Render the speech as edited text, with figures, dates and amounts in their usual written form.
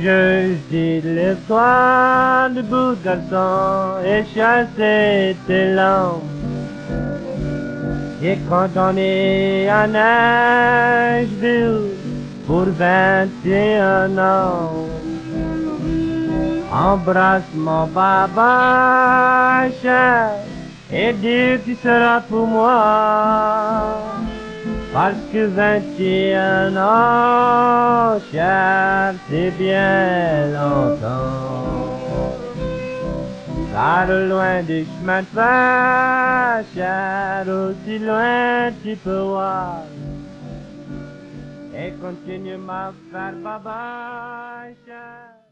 je dis l'histoire du bout de garçon et chasser tes lampes. Et quand on est à Nashville pour 21 ans, embrasse mon papa cher et dis que tu seras pour moi. Parce que 21 ans, cher, c'est bien longtemps. Car loin du chemin de fer, cher, aussi loin tu peux voir. Et continue ma faire baba, cher.